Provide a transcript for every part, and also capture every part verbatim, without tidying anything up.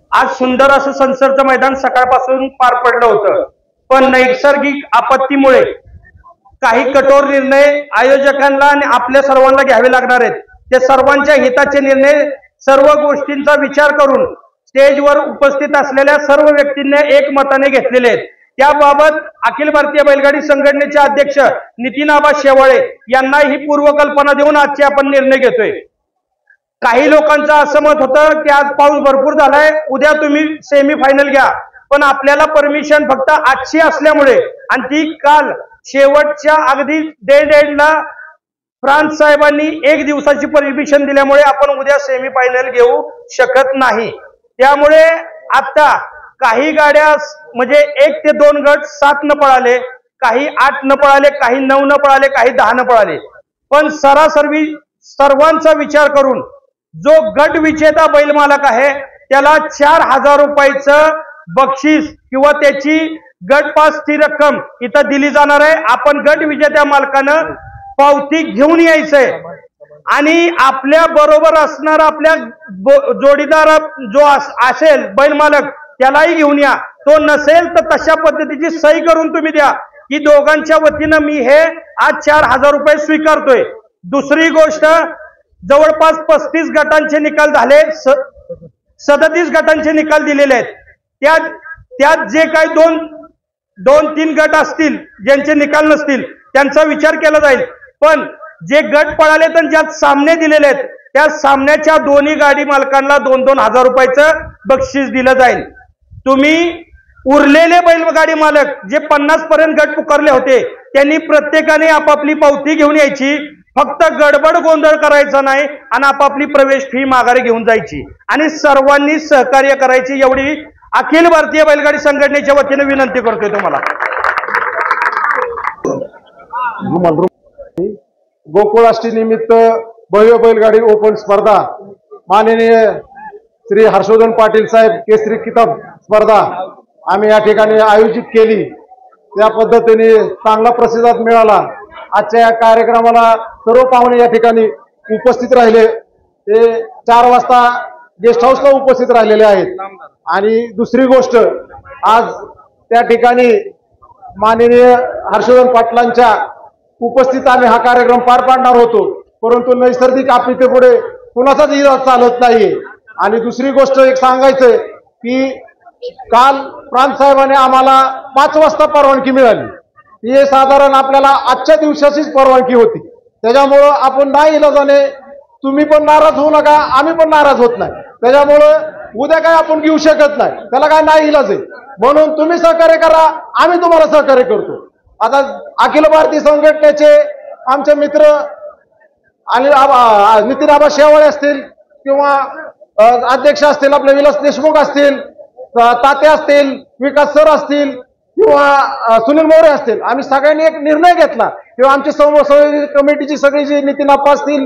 आज सुंदर असं संसदचं मैदान सकाळपासून पार पडलं होतं, पण नैसर्गिक आपत्तीमुळे काही कठोर निर्णय आयोजकांना आणि आपल्या सर्वांना घ्यावे लागणार आहेत। ते सर्वांच्या हिताचे निर्णय सर्व गोष्टींचा विचार करून स्टेजवर उपस्थित असलेल्या सर्व व्यक्तींनी एकमताने घेतलेले आहेत। त्याबाबत अखिल भारतीय बैलगाडी संघटनेचे अध्यक्ष नितीन आबा शेवाळे यांना ही पूर्वकल्पना देऊन आजचे आपण निर्णय घेतोय। काही लोकांचं असं मत होतं की आज पाऊस भरपूर झालाय, उद्या तुम्ही सेमी फायनल घ्या, पण आपल्याला परमिशन फक्त आजची असल्यामुळे आणि ती काल शेवटच्या अगदी डेड एंडला फ्रान्स साहेबांनी एक दिवसाची परमिशन दिल्यामुळे आपण उद्या सेमी फायनल घेऊ शकत नाही। त्यामुळे आता काही गाड्या म्हणजे एक ते दोन गट सात न पळाले, काही आठ न पळाले, काही नऊ न पळाले, काही दहा न पळाले, पण सरासरी सर्वांचा विचार करून जो गट विजेता बैल मालक आहे त्याला चार हजार रुपयाचं बक्षीस किंवा त्याची गट पासची रक्कम इथं दिली जाणार आहे। आपण गट विजेत्या मालकानं पावती घेऊन यायचंय आणि आपल्या बरोबर असणार आपल्या जोडीदार जो असेल बैल मालक त्यालाही घेऊन या। तो नसेल तर तशा पद्धतीची सही करून तुम्ही द्या की दोघांच्या वतीनं मी हे आज चार हजार रुपये स्वीकारतोय। दुसरी गोष्ट, जवळपास पस्तीस गटांचे निकाल झाले, सदतीस गटांचे निकाल दिलेले आहेत। त्यात त्यात जे काही दोन दोन तीन गट असतील ज्यांचे निकाल नसतील त्यांचा विचार केला जाईल, पण जे गट पळाले तर ज्यात सामने दिलेले आहेत त्या सामन्याच्या दोन्ही गाडी मालकांना दोन दोन हजार रुपयाचं बक्षीस दिलं जाईल। तुम्ही उरलेले बैलगाडी मालक जे पन्नास पर्यंत गट पुकारले होते त्यांनी प्रत्येकाने आपापली पावती घेऊन यायची, फक्त गडबड गोंधळ करायचा नाही आणि आपापली प्रवेश फी माघारी घेऊन जायची आणि सर्वांनी सहकार्य करायची एवढी अखिल भारतीय बैलगाडी संघटनेच्या वतीने विनंती करतोय तुम्हाला। गोकुळाष्टमी निमित्त भव्य बैलगाडी ओपन स्पर्धा माननीय श्री हर्षवर्धन पाटील साहेब केसरी किताब स्पर्धा आम्ही या ठिकाणी आयोजित केली। त्या पद्धतीने चांगला प्रतिसाद मिळाला। आजच्या या कार्यक्रमाला सर्व पाहुणे या ठिकाणी उपस्थित राहिले, ते चार वाजता गेस्ट हाऊसला उपस्थित राहिलेले आहेत। आणि दुसरी गोष्ट, आज त्या ठिकाणी माननीय हर्षवर्धन पाटलांच्या उपस्थित आम्ही हा कार्यक्रम पार पाडणार होतो, परंतु नैसर्गिक आपत्तीपुढे कुणाचाच इलाज चालत नाही। आणि दुसरी गोष्ट एक सांगायचंय की काल प्रांत साहेबांनी आम्हाला पाच वाजता परवानगी मिळाली, ही साधारण आपल्याला आजच्या दिवसाचीच परवानगी होती। त्याच्यामुळं आपण नाही इलाजाने, तुम्ही पण नाराज होऊ नका, आम्ही पण नाराज होत नाही, त्याच्यामुळं उद्या काय आपण घेऊ शकत नाही, त्याला काय नाही इलाज आहे, म्हणून तुम्ही सहकार्य करा, आम्ही तुम्हाला सहकार्य करतो। आता अखिल भारतीय संघटनेचे आमचे मित्र आणि नितीन आबा शेवाळे असतील किंवा अध्यक्ष असतील आपले विलास देशमुख असतील, ताते असतील, विकास सर असतील किंवा सुनील मोरे असतील, आम्ही सगळ्यांनी एक निर्णय घेतला किंवा आमची संसदीय कमिटीची सगळी जी नितीन आप्पा असतील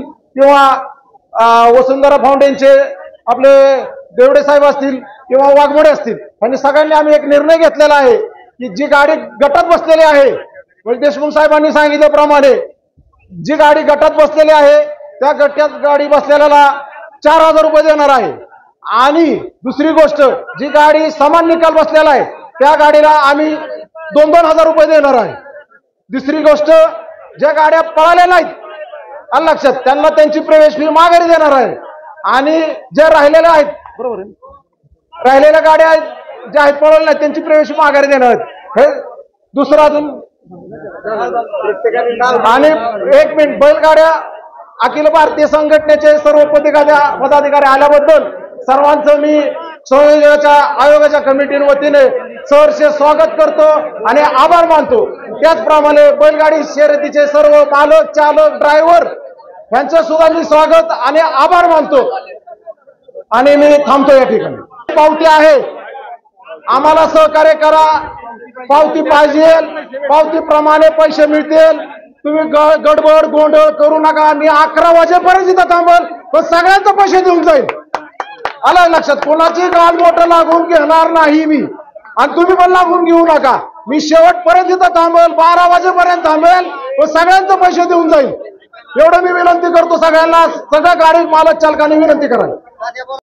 किंवा वसुंधरा फाउंडेशनचे आपले देवडे साहेब असतील किंवा वाघमोडे असतील, आणि सगळ्यांनी आम्ही एक निर्णय घेतलेला आहे की जी गाडी गटात बसलेली आहे, म्हणजे देशमुख साहेबांनी सांगितल्याप्रमाणे जी गाडी गटात बसलेली आहे त्या गटात गाडी बसलेल्याला चार हजार रुपये देणार आहे। आणि दुसरी गोष्ट, जी गाडी समान निकाल बसलेला आहे त्या गाडीला आम्ही दोन दोन हजार रुपये देणार आहे। दुसरी गोष्ट, ज्या गाड्या पळाल्या नाहीत आलं लक्षात, त्यांना त्यांची प्रवेश फी माघारी देणार आहे। आणि ज्या राहिलेल्या आहेत, बरोबर आहे, राहिलेल्या गाड्या आहेत ज्या आहेत पळवल्या नाहीत त्यांची प्रवेश फी माघारी देणार आहेत। हे दुसरं अजून आणि एक मिनिट, बैलगाड्या अखिल भारतीय संघटनेचे सर्व पदाधिकारी पदाधिकारी आल्याबद्दल सर्वांचं मी संयोजनाच्या आयोगाच्या कमिटी वतीने सहर्ष स्वागत करतो आणि आभार मानतो। त्याचप्रमाणे बैलगाडी शर्यतीचे सर्व मालक, चालक, ड्रायव्हर यांचं सुद्धा मी स्वागत आणि आभार मानतो आणि मी थांबतो या ठिकाणी। पावती आहे, आम्हाला सहकार्य करा, पावती पाहिजे, पावतीप्रमाणे पैसे मिळतील। तुम्ही गडबड गोंधळ करू नका, मी अकरा वाजेपर्यंत इथं थांबल, पण सगळ्यांचे पैसे देऊन जाईल, आलं लक्षात, कोणाची गाल मोठं लागून घेणार नाही मी, आणि तुम्ही पण लागून घेऊ नका। मी शेवटपर्यंत इथं थांबेल, बारा वाजेपर्यंत थांबेल, पण सगळ्यांचे पैसे देऊन जाईल, एवढं मी विनंती करतो सगळ्यांना। सगळ्या गाडी मालक चालकांनी विनंती करावी।